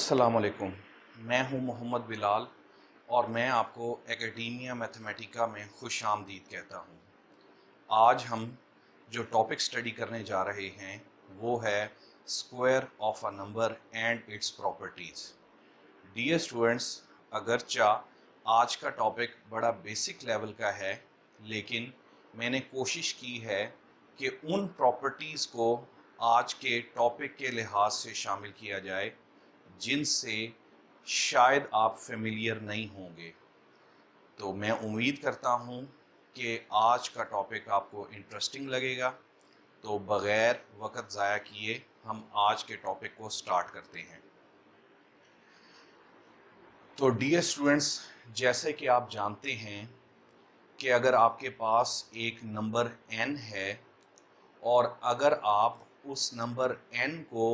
अस्सलामुअलैकुम। मैं हूं मोहम्मद बिलाल और मैं आपको एकेडेमिया मैथमेटिका में खुश आमदीद कहता हूं। आज हम जो टॉपिक स्टडी करने जा रहे हैं वो है square of a number and its properties. Dear students, अगरचा आज का टॉपिक बड़ा बेसिक लेवल का है, लेकिन मैंने कोशिश की है कि उन प्रॉपर्टीज़ को आज के टॉपिक के लिहाज से शामिल किया जाए जिनसे शायद आप फेमिलियर नहीं होंगे। तो मैं उम्मीद करता हूँ कि आज का टॉपिक आपको इंटरेस्टिंग लगेगा। तो बग़ैर वक्त ज़ाया किए हम आज के टॉपिक को स्टार्ट करते हैं। तो डियर स्टूडेंट्स, जैसे कि आप जानते हैं कि अगर आपके पास एक नंबर n है और अगर आप उस नंबर n को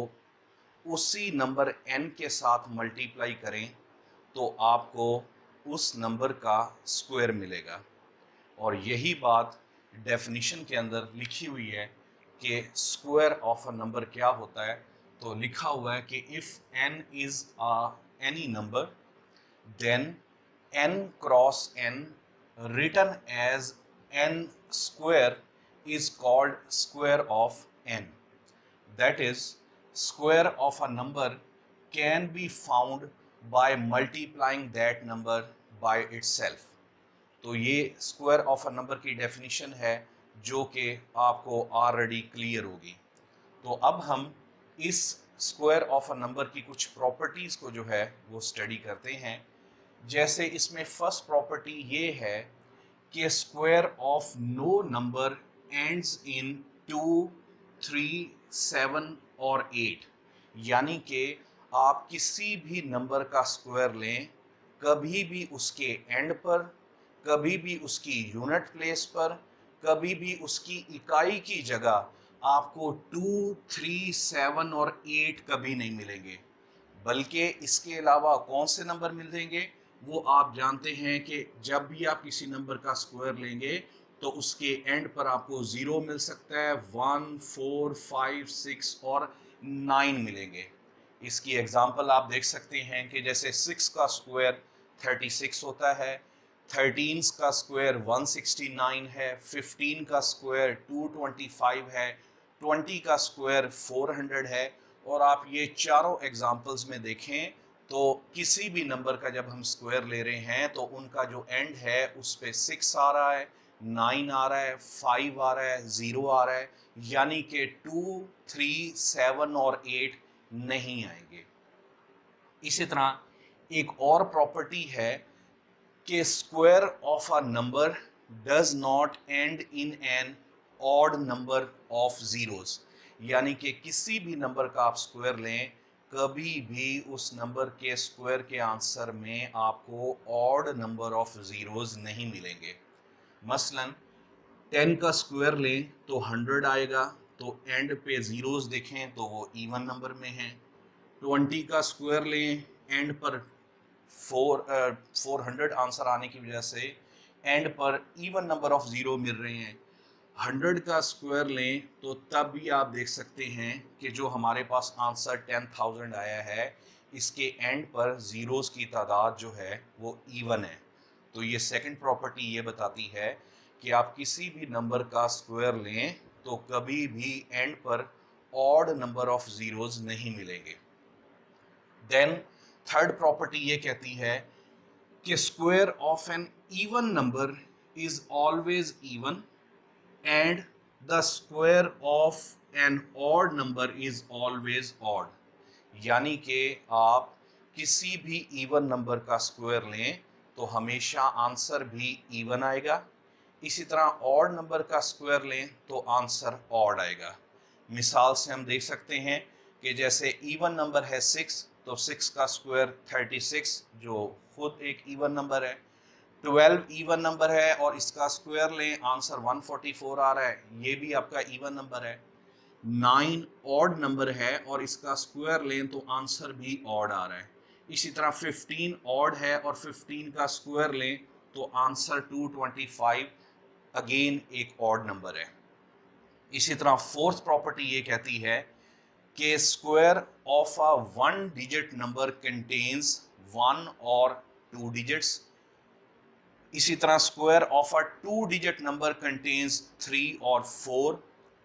उसी नंबर n के साथ मल्टीप्लाई करें तो आपको उस नंबर का स्क्वायर मिलेगा। और यही बात डेफिनेशन के अंदर लिखी हुई है कि स्क्वायर ऑफ अ नंबर क्या होता है। तो लिखा हुआ है कि if n is any number then n cross n written as n square is called square of n. That is, square of a number can be found by multiplying that number by itself. तो ये square of a number की definition है जो कि आपको already clear होगी। तो अब हम इस स्क्वायर ऑफ अ नंबर की कुछ प्रॉपर्टीज़ को जो है वो स्टडी करते हैं। जैसे इसमें फर्स्ट प्रॉपर्टी ये है कि square of no number ends in 2, 3, 7 और 8, यानी कि आप किसी भी नंबर का स्क्वायर लें, कभी भी उसके एंड पर, कभी भी उसकी यूनिट प्लेस पर, कभी भी उसकी इकाई की जगह आपको 2, 3, 7 और 8 कभी नहीं मिलेंगे। बल्कि इसके अलावा कौन से नंबर मिलेंगे वो आप जानते हैं कि जब भी आप किसी नंबर का स्क्वायर लेंगे तो उसके एंड पर आपको 0 मिल सकता है, 1, 4, 5, 6 और 9 मिलेंगे। इसकी एग्जांपल आप देख सकते हैं कि जैसे 6 का स्क्वायर 36 होता है, 13 का स्क्वायर 169 है, 15 का स्क्वायर 225 है, 20 का स्क्वायर 400 है। और आप ये चारों एग्जांपल्स में देखें तो किसी भी नंबर का जब हम स्क्वायर ले रहे हैं तो उनका जो एंड है उस पे 6 आ रहा है, 9 आ रहा है, 5 आ रहा है, 0 आ रहा है, यानी कि 2, 3, 7 और 8 नहीं आएंगे। इसी तरह एक और प्रॉपर्टी है कि square of a number does not end in an odd number of zeros, यानी कि किसी भी नंबर का आप स्क्वायर लें, कभी भी उस नंबर के स्क्वायर के आंसर में आपको ऑड नंबर ऑफ जीरोस नहीं मिलेंगे। मसलन 10 का स्क्वायर लें तो 100 आएगा, तो एंड पे जीरोस देखें तो वो इवन नंबर में है। 20 का स्क्वायर लें, एंड पर 400 आंसर आने की वजह से एंड पर इवन नंबर ऑफ ज़ीरो मिल रहे हैं। 100 का स्क्वायर लें तो तब भी आप देख सकते हैं कि जो हमारे पास आंसर 10,000 आया है, इसके एंड पर ज़ीरोस की तादाद जो है वो इवन है। तो ये सेकंड प्रॉपर्टी ये बताती है कि आप किसी भी नंबर का स्क्वायर लें तो कभी भी एंड पर ऑड नंबर ऑफ ज़ीरोस नहीं मिलेंगे। देन थर्ड प्रॉपर्टी ये कहती है कि square of an even number is always even and the square of an odd number is always odd, यानी कि आप किसी भी इवन नंबर का स्क्वायर लें तो हमेशा आंसर भी इवन आएगा। इसी तरह ऑड नंबर का स्क्वायर लें तो आंसर ऑड आएगा। मिसाल से हम देख सकते हैं कि जैसे इवन नंबर है 6, तो 6 का स्क्वायर 36 जो खुद एक इवन नंबर है। 12 इवन नंबर है और इसका स्क्वायर लें, आंसर 144 आ रहा है, ये भी आपका इवन नंबर है। 9 ऑड नंबर है और इसका स्क्वायर लें तो आंसर भी ऑड आ रहा है। इसी तरह 15 ऑड है और 15 का स्क्वायर लें तो आंसर 225 अगेन एक ऑड नंबर है। इसी तरह फोर्थ प्रॉपर्टी ये कहती है कि square of a one digit number contains one और टू डिजिट्स, इसी तरह square of a two digit number contains three और four,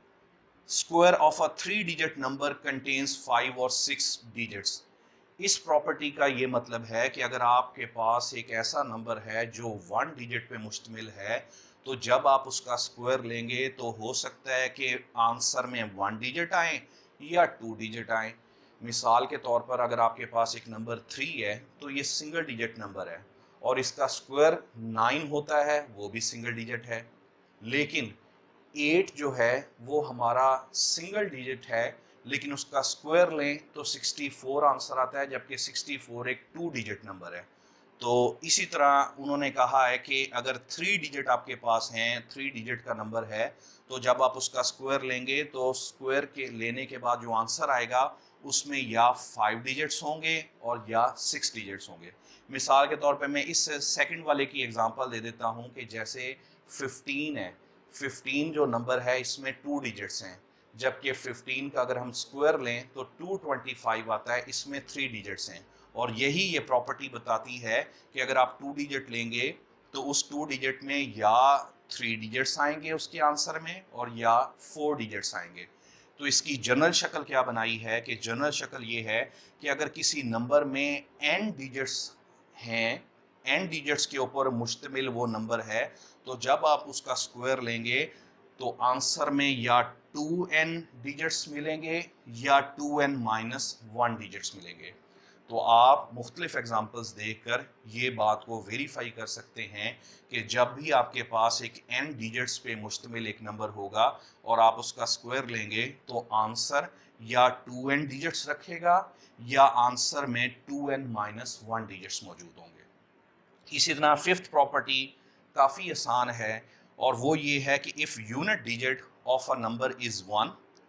square of a three digit number contains five और सिक्स डिजिट्स। इस प्रॉपर्टी का ये मतलब है कि अगर आपके पास एक ऐसा नंबर है जो वन डिजिट पे मुश्तमिल है, तो जब आप उसका स्क्वायर लेंगे तो हो सकता है कि आंसर में वन डिजिट आए या टू डिजिट आए। मिसाल के तौर पर अगर आपके पास एक नंबर थ्री है तो ये सिंगल डिजिट नंबर है और इसका स्क्वायर नाइन होता है, वो भी सिंगल डिजिट है। लेकिन 8 जो है वो हमारा सिंगल डिजिट है, लेकिन उसका स्क्वायर लें तो 64 आंसर आता है, जबकि 64 एक टू डिजिट नंबर है। तो इसी तरह उन्होंने कहा है कि अगर थ्री डिजिट आपके पास हैं, थ्री डिजिट का नंबर है, तो जब आप उसका स्क्वायर लेंगे तो स्क्वायर के लेने के बाद जो आंसर आएगा उसमें या फाइव डिजिट्स होंगे और या सिक्स डिजिट्स होंगे। मिसाल के तौर पे मैं इस सेकंड वाले की एग्जांपल दे देता हूं कि जैसे 15 है, 15 जो नंबर है इसमें टू डिजिट्स हैं, जबकि 15 का अगर हम स्क्वायर लें तो 225 आता है, इसमें थ्री डिजिट्स हैं। और यही ये प्रॉपर्टी बताती है कि अगर आप टू डिजिट लेंगे तो उस टू डिजिट में या थ्री डिजिट्स आएंगे उसके आंसर में और या फोर डिजिट्स आएंगे। तो इसकी जनरल शक्ल क्या बनाई है कि जनरल शक्ल ये है कि अगर किसी नंबर में n डिजिट्स हैं, n डिजिट्स के ऊपर मुश्तमिल वो नंबर है, तो जब आप उसका स्क्वायर लेंगे तो आंसर में या 2n डिजिट्स मिलेंगे या 2n माइनस वन डिजिट्स मिलेंगे। तो आप मुख्तलिफ एग्जाम्पल्स देखकर ये बात को वेरीफाई कर सकते हैं कि जब भी आपके पास एक n डिजिट्स पे मुश्तमिल एक नंबर होगा और आप उसका स्क्वायर लेंगे तो आंसर या 2n डिजिट्स रखेगा या आंसर में 2n माइनस वन डिजिट्स मौजूद होंगे। इसी तरह फिफ्थ प्रॉपर्टी काफ़ी आसान है और वो ये है कि if unit digit of a number is one,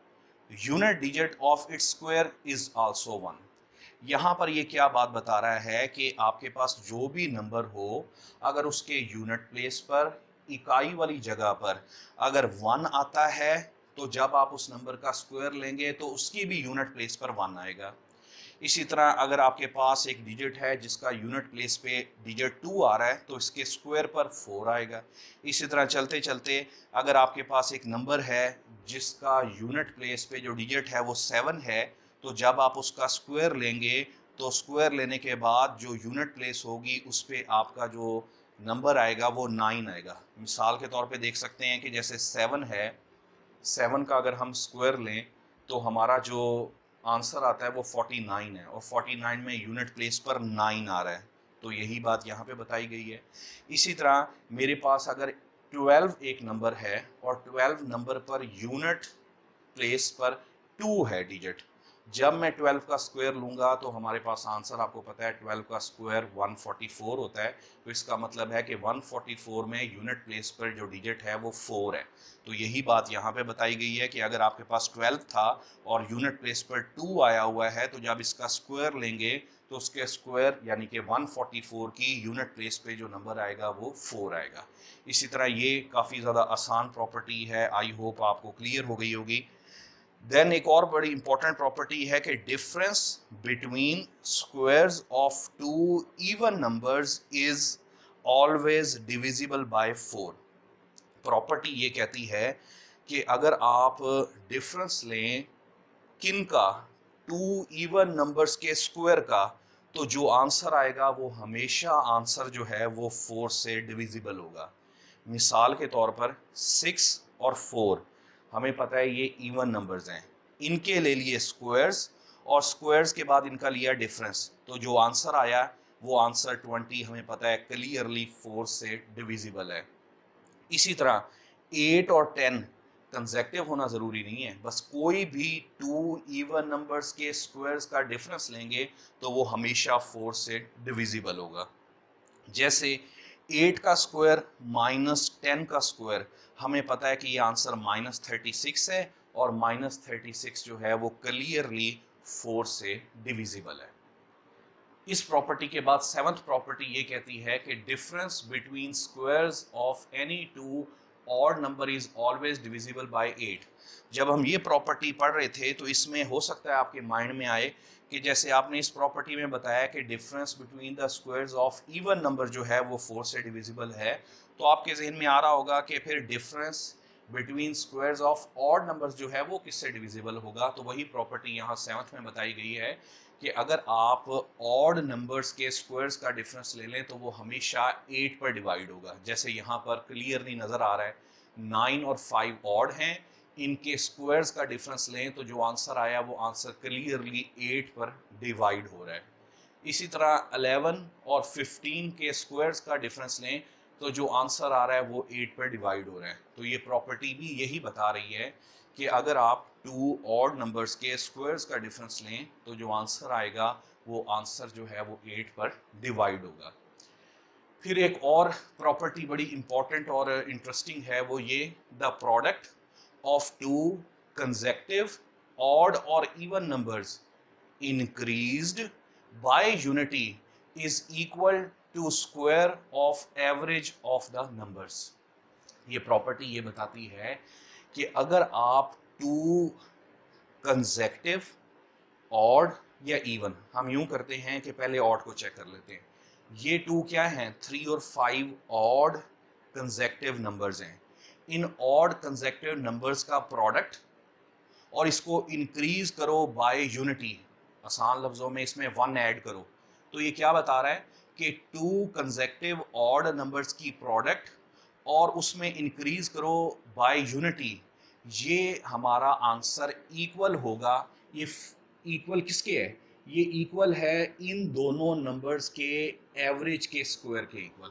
unit digit of its square is also one. यहाँ पर ये क्या बात बता रहा है कि आपके पास जो भी नंबर हो, अगर उसके यूनिट प्लेस पर इकाई वाली जगह पर अगर वन आता है, तो जब आप उस नंबर का स्क्वायर लेंगे तो उसकी भी यूनिट प्लेस पर वन आएगा। इसी तरह अगर आपके पास एक डिजिट है जिसका यूनिट प्लेस पे डिजिट टू आ रहा है तो इसके स्क्वायर पर फोर आएगा। इसी तरह चलते चलते अगर आपके पास एक नंबर है जिसका यूनिट प्लेस पे जो डिजिट है वो सेवन है, तो जब आप उसका स्क्वायर लेंगे तो स्क्वायर लेने के बाद जो यूनिट प्लेस होगी उस पर आपका जो नंबर आएगा वो नाइन आएगा। मिसाल के तौर पे देख सकते हैं कि जैसे सेवन है, सेवन का अगर हम स्क्वायर लें तो हमारा जो आंसर आता है वो 49 है और 49 में यूनिट प्लेस पर 9 आ रहा है। तो यही बात यहाँ पे बताई गई है। इसी तरह मेरे पास अगर 12 एक नंबर है और 12 नंबर पर यूनिट प्लेस पर 2 है डिजिट, जब मैं 12 का स्क्वायर लूँगा तो हमारे पास आंसर आपको पता है 12 का स्क्वायर 144 होता है। तो इसका मतलब है कि 144 में यूनिट प्लेस पर जो डिजिट है वो 4 है। तो यही बात यहाँ पे बताई गई है कि अगर आपके पास 12 था और यूनिट प्लेस पर 2 आया हुआ है, तो जब इसका स्क्वायर लेंगे तो उसके स्क्वायर यानी कि 144 की यूनिट प्लेस पे जो नंबर आएगा वो 4 आएगा। इसी तरह ये काफ़ी ज़्यादा आसान प्रॉपर्टी है, आई होप आपको क्लियर हो गई होगी। देन एक और बड़ी इंपॉर्टेंट प्रॉपर्टी है कि difference between squares of two even numbers is always divisible by 4। Property ये कहती है कि अगर आप डिफरेंस लें किन का, टू इवन नंबर्स के स्क्वायर का, तो जो आंसर आएगा वो हमेशा आंसर जो है वो 4 से डिविजिबल होगा। मिसाल के तौर पर 6 और 4 हमें पता है ये इवन नंबर्स हैं, इनके ले लिए स्क्वायर्स और स्क्वायर्स के बाद इनका लिया डिफरेंस, तो जो आंसर आया वो आंसर 20 हमें पता है क्लियरली 4 से डिविजिबल है। इसी तरह 8 और 10 कंसेक्टिव होना ज़रूरी नहीं है, बस कोई भी टू इवन नंबर्स के स्क्वायर्स का डिफरेंस लेंगे तो वो हमेशा 4 से डिविजिबल होगा। जैसे 8 का स्क्वायर माइनस 10 का स्क्वायर, हमें पता है कि ये आंसर माइनस 36 है और माइनस 36 जो है वो क्लियरली 4 से डिविजिबल है। इस प्रॉपर्टी के बाद सेवंथ प्रॉपर्टी ये कहती है कि difference between squares of any two odd number is always divisible by 8। जब हम ये प्रॉपर्टी पढ़ रहे थे तो इसमें हो सकता है आपके माइंड में आए कि जैसे आपने इस प्रॉपर्टी में बताया कि difference between the squares of even number जो है वो 4 से डिविजिबल है, तो आपके जहन में आ रहा होगा कि फिर difference between squares of odd numbers जो है वो किससे डिविजिबल होगा। तो वही प्रॉपर्टी यहाँ 7th में बताई गई है कि अगर आप ऑड नंबर्स के स्क्वायर्स का डिफरेंस ले लें तो वो हमेशा 8 पर डिवाइड होगा। जैसे यहाँ पर क्लियरली नज़र आ रहा है 9 और 5 ऑड हैं, इनके स्क्वायर्स का डिफरेंस लें तो जो आंसर आया वो आंसर क्लियरली 8 पर डिवाइड हो रहा है। इसी तरह 11 और 15 के स्क्वायर्स का डिफरेंस लें तो जो आंसर आ रहा है वो 8 पर डिवाइड हो रहा है। तो ये प्रॉपर्टी भी यही बता रही है कि अगर आप 2 ऑड नंबर्स के स्क्वायर्स का डिफरेंस लें तो जो आंसर आएगा वो आंसर जो है वो 8 पर डिवाइड होगा। फिर एक और प्रॉपर्टी बड़ी इंपॉर्टेंट और इंटरेस्टिंग है, वो ये the product of two consecutive odd or even numbers increased by unity is equal to square of average of the numbers। ये प्रॉपर्टी ये बताती है कि अगर आप 2 consecutive odd या even, हम यूं करते हैं कि पहले odd को चेक कर लेते हैं। ये 2 क्या हैं, 3 और 5 odd consecutive numbers हैं। इन ऑड कंसेक्टिव नंबर्स का प्रोडक्ट और इसको इंक्रीज करो बाय यूनिटी, आसान लफ्जों में इसमें 1 ऐड करो, तो ये क्या बता रहा है कि 2 कंसेक्टिव ऑड नंबर्स की प्रोडक्ट और उसमें इंक्रीज करो बाय यूनिटी, ये हमारा आंसर इक्वल होगा। ये इक्वल किसके है, ये इक्वल है इन दोनों नंबर्स के एवरेज के स्क्वायर के इक्वल।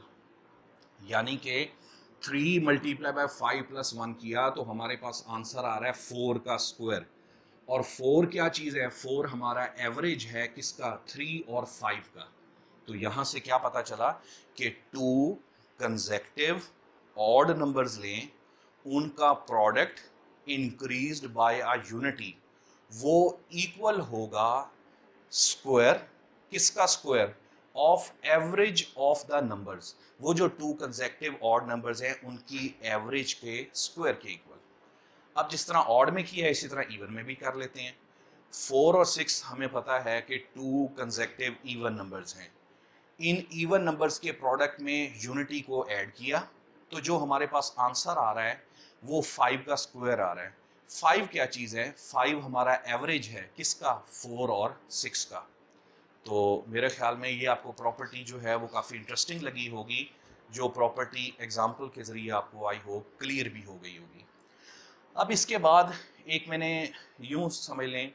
यानी कि 3 मल्टीप्लाई बाय 5 प्लस 1 किया तो हमारे पास आंसर आ रहा है 4 का स्क्वायर। और 4 क्या चीज़ है, 4 हमारा एवरेज है किसका, 3 और 5 का। तो यहाँ से क्या पता चला कि 2 कंसेक्टिव ऑड नंबर्स लें, उनका product increased by a unity, वो इक्वल होगा स्क्वायर, किसका square, of average of the numbers. वो जो 2 कंसेक्टिव ऑड नंबर्स हैं उनकी एवरेज के स्क्वायर के इक्वल। अब जिस तरह ऑड में किया है इसी तरह इवन में भी कर लेते हैं। 4 और 6 हमें पता है कि 2 कंसेक्टिव इवन नंबर्स हैं। इन इवन नंबर्स के प्रोडक्ट में यूनिटी को ऐड किया तो जो हमारे पास आंसर आ रहा है वो 5 का स्क्वायर आ रहा है। 5 क्या चीज़ है, 5 हमारा एवरेज है किसका, 4 और 6 का। तो मेरे ख्याल में ये आपको प्रॉपर्टी जो है वो काफ़ी इंटरेस्टिंग लगी होगी, जो प्रॉपर्टी एग्जाम्पल के ज़रिए आपको आई होप क्लियर भी हो गई होगी। अब इसके बाद एक मैंने यूँ समझ लें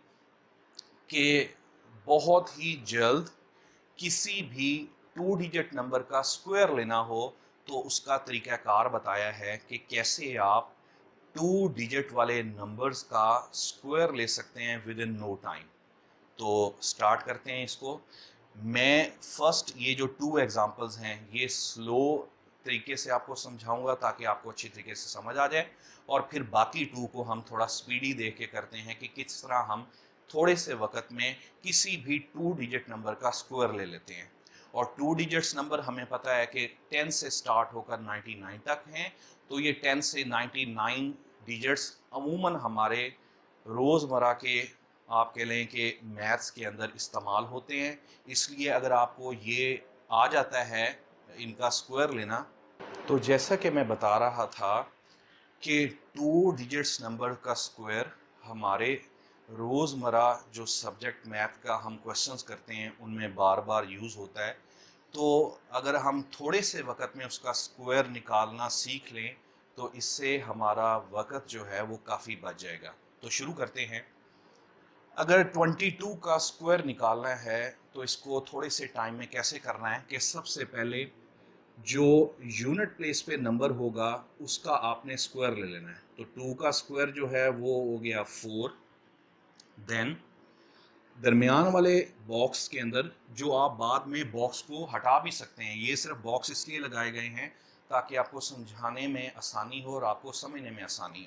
कि बहुत ही जल्द किसी भी 2 डिजिट नंबर का स्क्वायर लेना हो तो उसका तरीक़ाकार बताया है कि कैसे आप 2 डिजिट वाले नंबर्स का स्क्वायर ले सकते हैं विद इन नो टाइम। तो स्टार्ट करते हैं इसको। मैं फर्स्ट ये जो 2 एग्जांपल्स हैं ये स्लो तरीके से आपको समझाऊंगा ताकि आपको अच्छी तरीके से समझ आ जाए, और फिर बाकी 2 को हम थोड़ा स्पीडी देख के करते हैं कि किस तरह हम थोड़े से वक्त में किसी भी 2 डिजिट नंबर का स्क्वायर ले लेते हैं। और 2 डिजिट्स नंबर हमें पता है कि 10 से स्टार्ट होकर 99 तक हैं, तो ये 10 से 99 डिजिट्स अमूमन हमारे रोज़मर्रा के आप कह लें कि मैथ्स के अंदर इस्तेमाल होते हैं। इसलिए अगर आपको ये आ जाता है इनका स्क्वायर लेना, तो जैसा कि मैं बता रहा था कि 2 डिजिट्स नंबर का स्क्वायर हमारे रोज़मर्रा जो सब्जेक्ट मैथ का हम क्वेश्चंस करते हैं उनमें बार बार यूज़ होता है। तो अगर हम थोड़े से वक्त में उसका स्क्वायर निकालना सीख लें तो इससे हमारा वक्त जो है वो काफ़ी बच जाएगा। तो शुरू करते हैं। अगर 22 का स्क्वायर निकालना है तो इसको थोड़े से टाइम में कैसे करना है कि सबसे पहले जो यूनिट प्लेस पे नंबर होगा उसका आपने स्क्वायर ले लेना है। तो 2 का स्क्वायर जो है वो हो गया 4। देन दरमियान वाले बॉक्स के अंदर जो आप बाद में बॉक्स को हटा भी सकते हैं, ये सिर्फ बॉक्स इसलिए लगाए गए हैं ताकि आपको समझाने में आसानी हो और आपको समझने में आसानी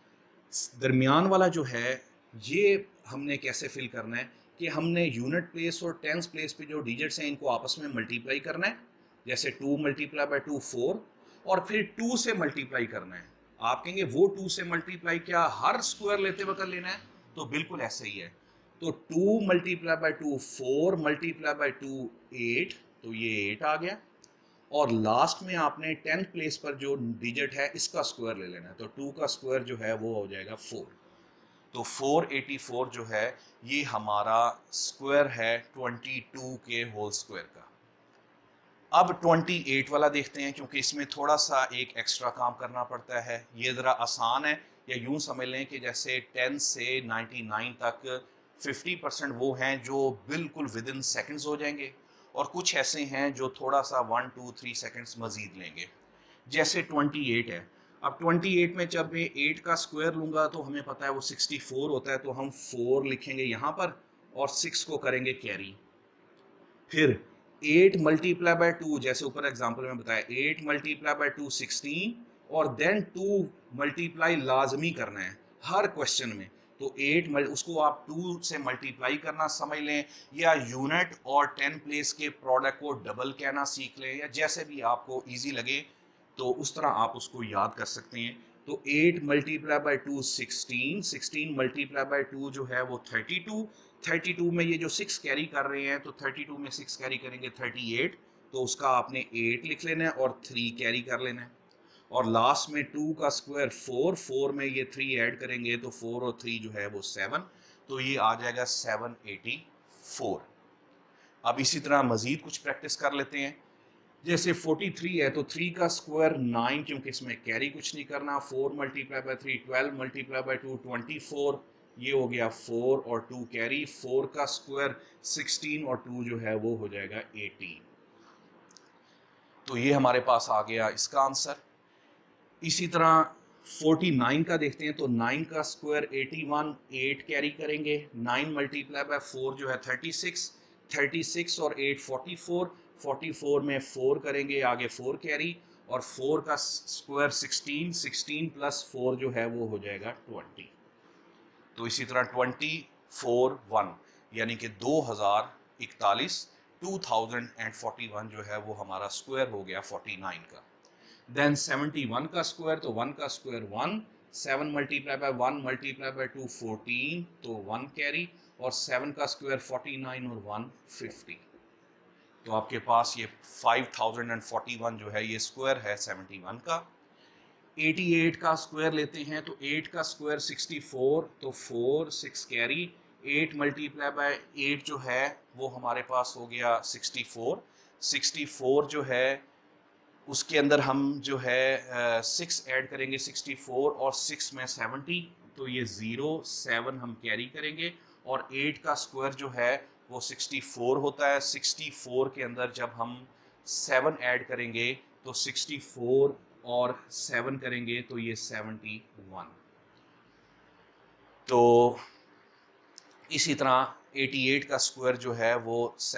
हो। दरमियान वाला जो है ये हमने कैसे फिल करना है कि हमने यूनिट प्लेस और टेंस प्लेस पे जो डिजिट्स हैं इनको आपस में मल्टीप्लाई करना है। जैसे 2 मल्टीप्लाई बाय 2 4, और फिर 2 से मल्टीप्लाई करना है। आप कहेंगे वो 2 से मल्टीप्लाई क्या हर स्क्वायर लेते वक्त लेना है? तो बिल्कुल ऐसे ही है। तो 2 मल्टीप्लाई बाय 2 4 मल्टीप्लाई बाय 2 8, तो ये 8 आ गया। और लास्ट में आपने 10th प्लेस पर जो डिजिट है इसका स्क्वायर ले लेना है, तो 2 का स्क्वायर जो है वो हो जाएगा 4। तो 484 जो है ये हमारा स्क्वायर है 22 के होल स्क्वायर का। अब 28 वाला देखते हैं, क्योंकि इसमें थोड़ा सा एक एक्स्ट्रा काम करना पड़ता है। ये ज़रा आसान है, या यूं समझ लें कि जैसे 10 से 99 तक 50% वो हैं जो बिल्कुल विद इन सेकेंड्स हो जाएंगे, और कुछ ऐसे हैं जो थोड़ा सा 1 2 3 सेकेंड्स मजीद लेंगे। जैसे 28 है, अब 28 में जब मैं 8 का स्क्वायर लूंगा तो हमें पता है वो 64 होता है, तो हम 4 लिखेंगे यहाँ पर और 6 को करेंगे कैरी। फिर 8 मल्टीप्लाई बाय 2, जैसे ऊपर एग्जांपल में बताया 8 मल्टीप्लाई बाय 2 16, और देन 2 मल्टीप्लाई लाजमी करना है हर क्वेश्चन में। तो 8 उसको आप 2 से मल्टीप्लाई करना समझ लें, या यूनिट और 10 प्लेस के प्रोडक्ट को डबल कहना सीख लें, या जैसे भी आपको इजी लगे तो उस तरह आप उसको याद कर सकते हैं। तो 8 मल्टीप्लाई बाय 2 16, 16 मल्टीप्लाई बाय 2 जो है वो 32, 32 में ये जो 6 कैरी कर रहे हैं, तो 32 में 6 कैरी करेंगे 38, तो उसका आपने 8 लिख लेना है और 3 कैरी कर लेना है। और लास्ट में 2 का स्क्वायर 4, 4 में ये 3 ऐड करेंगे तो 4 और 3 जो है वो 7, तो ये आ जाएगा 784। अब इसी तरह मजीद कुछ प्रैक्टिस कर लेते हैं। जैसे 43 है तो 3 का स्क्वायर 9, क्योंकि इसमें कैरी कुछ नहीं करना। 4 मल्टीप्लाई बाय 3 12 मल्टीप्लाई बाय 2 24, ये हो गया 4 और 2 कैरी। 4 का स्क्वायर 16 और 2 जो है वो हो जाएगा 18। तो ये हमारे पास आ गया इसका आंसर। इसी तरह 49 का देखते हैं, तो 9 का स्क्वायर 81, 8 कैरी करेंगे। 9 मल्टीप्लाई बाय 4 जो है 36, 36 और 8 44, 44 में 4 करेंगे, आगे 4 कैरी, और 4 का स्क्वायर 16, 16 प्लस 4 जो है वो हो जाएगा 20। तो इसी तरह 241 यानी कि 2041, 2041 जो है वो हमारा स्क्वायर हो गया 49 का। देन 71 का स्क्वायर, तो 1 का square 1, 7 multiply by 1 multiply by 2 14, तो 1 कैरी, और 7 का स्क्वायर 49 और 1 50। तो आपके पास ये 5041 जो है ये स्क्वायर है 71 का। 88 का स्क्वायर लेते हैं, तो 8 का स्क्वायर 64, तो 4 6 कैरी, 8 मल्टीप्लाई बाय 8 जो है वो हमारे पास हो गया 64। 64 जो है उसके अंदर हम जो है 6 ऐड करेंगे, 64 और 6 में 70, तो ये 0 7 हम कैरी करेंगे, और 8 का स्क्वायर जो है वो 64 होता है। 64 के अंदर जब हम 7 ऐड करेंगे तो 64 और 7 करेंगे तो ये 71। तो इसी तरह 88 का स्क्वायर जो है वो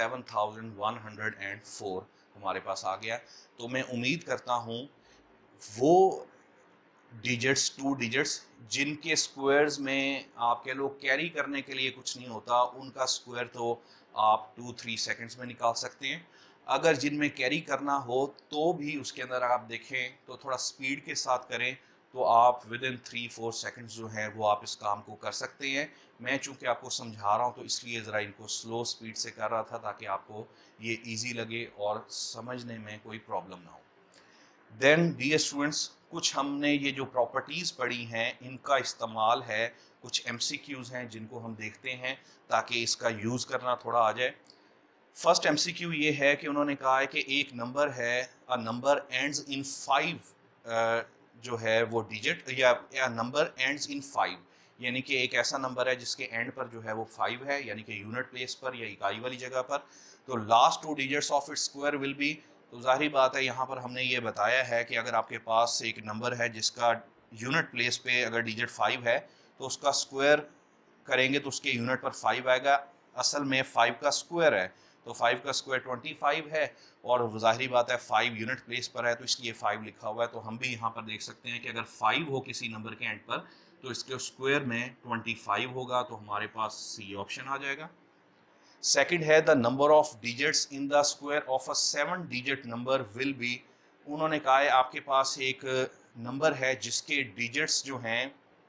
7104 हमारे पास आ गया। तो मैं उम्मीद करता हूँ वो डिजिट्स 2 डिजिट्स जिनके स्क्वायर्स में आप कह लो कैरी करने के लिए कुछ नहीं होता, उनका स्क्वायर तो आप 2-3 सेकंड्स में निकाल सकते हैं। अगर जिनमें कैरी करना हो तो भी उसके अंदर आप देखें तो थोड़ा स्पीड के साथ करें, तो आप विद इन 3-4 सेकंड्स जो हैं वो आप इस काम को कर सकते हैं। मैं चूंकि आपको समझा रहा हूँ तो इसलिए ज़रा इनको स्लो स्पीड से कर रहा था ताकि आपको ये इजी लगे और समझने में कोई प्रॉब्लम ना हो। देन डियर स्टूडेंट्स, कुछ हमने ये जो प्रॉपर्टीज़ पढ़ी हैं इनका इस्तेमाल है, कुछ MCQs हैं जिनको हम देखते हैं ताकि इसका यूज़ करना थोड़ा आ जाए। फर्स्ट MCQ ये है कि उन्होंने कहा है कि एक नंबर है, अ नंबर एंड्स इन 5 जो है वो डिजिट, या नंबर एंड्स इन 5, यानी कि एक ऐसा नंबर है जिसके एंड पर जो है वो 5 है, यानी कि यूनिट प्लेस पर या इकाई वाली जगह पर। तो last 2 digits of its square will be, तो जाहिर बात है यहाँ पर हमने ये बताया है कि अगर आपके पास एक नंबर है जिसका यूनिट प्लेस पे अगर डिजिट 5 है तो उसका स्क्वायर करेंगे तो उसके यूनिट पर 5 आएगा। असल में 5 का स्क्वायर है, तो 5 का स्क्वायर 25 है, और ज़ाहिरी बात है 5 यूनिट प्लेस पर है तो इसलिए 5 लिखा हुआ है। तो हम भी यहाँ पर देख सकते हैं कि अगर 5 हो किसी नंबर के एंड पर तो इसके स्क्वायर में 25 होगा, तो हमारे पास सी ऑप्शन आ जाएगा। सेकंड है the number of digits in the square of a 7 digit number will be, उन्होंने कहा है आपके पास एक नंबर है जिसके डिजिट्स जो हैं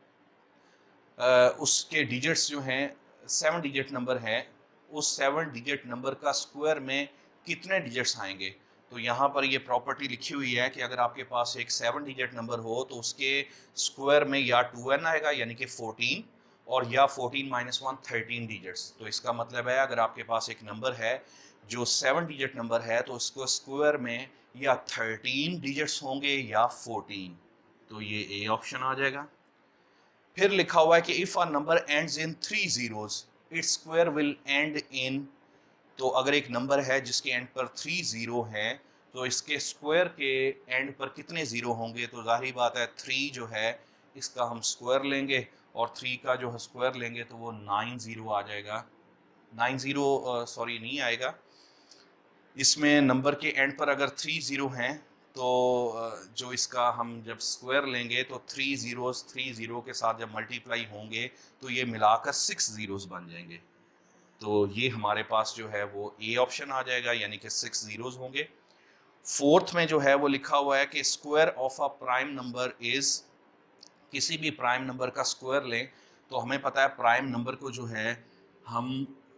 उसके डिजिट्स जो हैं 7 डिजिट नंबर है, उस 7 डिजिट नंबर का स्क्वायर में कितने डिजिट्स आएंगे। तो यहाँ पर ये प्रॉपर्टी लिखी हुई है कि अगर आपके पास एक 7 डिजिट नंबर हो तो उसके स्क्वायर में या 2n आएगा यानी कि 14, और या 14 माइनस 1 13 डिजिट्स। तो इसका मतलब है अगर आपके पास एक नंबर है जो 7 डिजिट नंबर है तो उसको स्क्वायर में या 13 डिजिट्स होंगे या 14। तो ये ए ऑप्शन आ जाएगा। फिर लिखा हुआ है कि if a number ends in 3 zeros its square will end in. तो अगर एक नंबर है जिसके एंड पर 3 जीरो हैं तो इसके स्क्वायर के एंड पर कितने जीरो होंगे। तो जाहिर बात है 3 जो है इसका हम स्क्वायर लेंगे और 3 का जो है स्क्वायर लेंगे तो वो 9 जीरो आ जाएगा। 9 जीरो सॉरी नहीं आएगा, इसमें नंबर के एंड पर अगर 3 जीरो हैं तो जो इसका हम जब स्क्वायर लेंगे तो 3 जीरोस 3 जीरो के साथ जब मल्टीप्लाई होंगे तो ये मिलाकर 6 जीरोस बन जाएंगे। तो ये हमारे पास जो है वो ए ऑप्शन आ जाएगा यानी कि 6 जीरोस होंगे। फोर्थ में जो है वो लिखा हुआ है कि square of a prime number is, किसी भी प्राइम नंबर का स्क्वायर लें तो हमें पता है प्राइम नंबर को जो है हम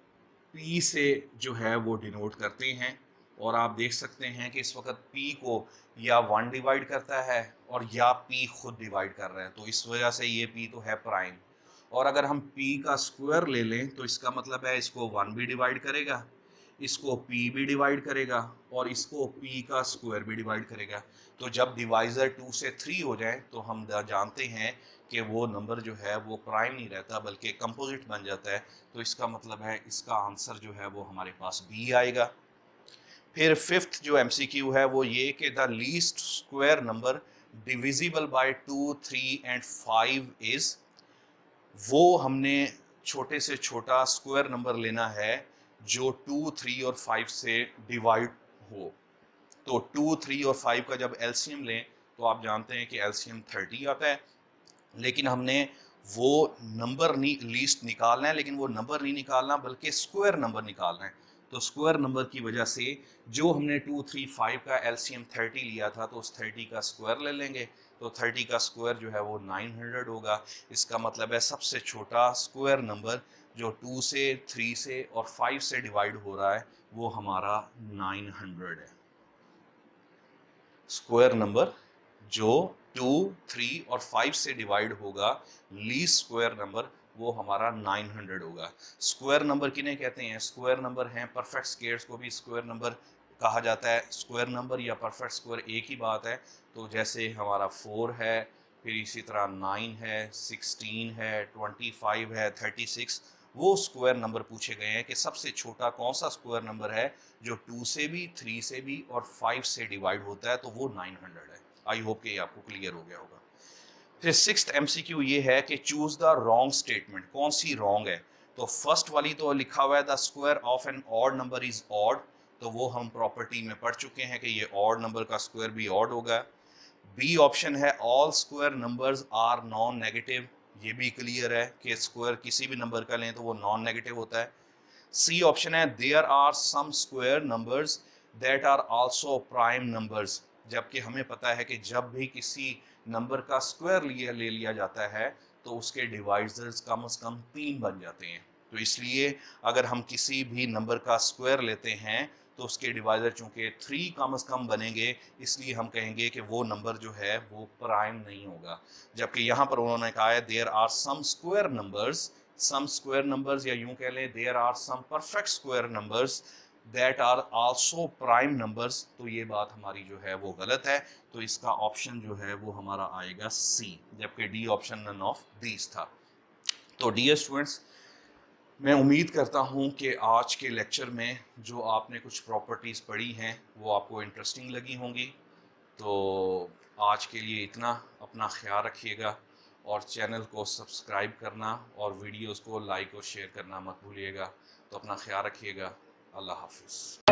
P से जो है वो डिनोट करते हैं, और आप देख सकते हैं कि इस वक्त P को या 1 डिवाइड करता है और या P खुद डिवाइड कर रहा है, तो इस वजह से ये P तो है प्राइम। और अगर हम P का स्क्वायर ले लें तो इसका मतलब है इसको 1 भी डिवाइड करेगा, इसको P भी डिवाइड करेगा और इसको P का स्क्वायर भी डिवाइड करेगा। तो जब डिवाइजर 2 से 3 हो जाए तो हम जानते हैं कि वो नंबर जो है वो प्राइम नहीं रहता बल्कि कंपोजिट बन जाता है। तो इसका मतलब है इसका आंसर जो है वो हमारे पास बी आएगा। फिर फिफ्थ जो एमसीक्यू है वो ये कि the least square number divisible by 2, 3 and 5 is. वो हमने छोटे से छोटा स्क्वायर नंबर लेना है जो 2, 3 और 5 से डिवाइड हो। तो 2, 3 और 5 का जब एलसीएम लें तो आप जानते हैं कि एलसीएम 30 आता है, लेकिन हमने वो नंबर नहीं लीस्ट निकालना है, लेकिन वो नंबर नहीं निकालना बल्कि स्क्वायर नंबर निकालना है। तो स्क्वायर नंबर की वजह से जो हमने 2, 3, 5 का एलसीएम 30 लिया था तो उस 30 का स्क्वायर ले लेंगे। तो 30 का स्क्वायर जो है वो 900 होगा। इसका मतलब है सबसे छोटा स्क्वायर नंबर जो 2 से 3 से और 5 से डिवाइड हो रहा है वो हमारा 900 है। स्क्वायर नंबर जो 2, 3 और 5 से डिवाइड होगा, लीस्ट स्क्वायर नंबर वो हमारा 900 होगा। स्क्वायर नंबर किन्हें कहते हैं? स्क्वायर नंबर हैं परफेक्ट स्क्वायर्स को भी स्क्वायर नंबर कहा जाता है। स्क्वायर नंबर या परफेक्ट स्क्वायर एक ही बात है। तो जैसे हमारा 4 है, फिर इसी तरह 9 है, 16 है, 25 है, 36, वो स्क्वायर नंबर पूछे गए हैं कि सबसे छोटा कौन सा स्क्वायर नंबर है जो 2 से भी, 3 से भी और 5 से डिवाइड होता है, तो वो 900 है। आई होप कि ये आपको क्लियर हो गया होगा। फिर सिक्स्थ एमसीक्यू ये है कि चूज द रॉन्ग स्टेटमेंट, कौन सी रॉन्ग है। तो फर्स्ट वाली तो लिखा हुआ है the square of an odd number is odd, तो वो हम प्रॉपर्टी में पढ़ चुके हैं कि ये ऑड नंबर का स्क्वायर भी ऑड होगा। बी ऑप्शन है all square numbers are non negative, ये भी क्लियर है कि स्क्वायर किसी भी नंबर का लें तो वो नॉन नेगेटिव होता है। सी ऑप्शन है there are some square numbers that are also prime numbers, जबकि हमें पता है कि जब भी किसी नंबर का स्क्वायर ले लिया जाता है तो उसके डिवाइजर्स कम से कम 3 बन जाते हैं। तो इसलिए अगर हम किसी भी नंबर का स्क्वायर लेते हैं तो उसके डिवाइजर चूंकि 3 कम से कम बनेंगे, इसलिए हम कहेंगे कि वो नंबर जो है वो प्राइम नहीं होगा। जबकि यहाँ पर उन्होंने कहा है there are some square numbers, some square numbers या यूं कह लें there are some perfect square numbers that are also prime numbers, तो ये बात हमारी जो है वो गलत है। तो इसका ऑप्शन जो है वो हमारा आएगा सी, जबकि D option none of these था। तो डियर स्टूडेंट्स, मैं उम्मीद करता हूँ कि आज के लेक्चर में जो आपने कुछ प्रॉपर्टीज़ पढ़ी हैं वो आपको इंटरेस्टिंग लगी होंगी। तो आज के लिए इतना, अपना ख्याल रखिएगा और चैनल को सब्सक्राइब करना और वीडियोस को लाइक और शेयर करना मत भूलिएगा। तो अपना ख्याल रखिएगा। अल्लाह हाफिज़।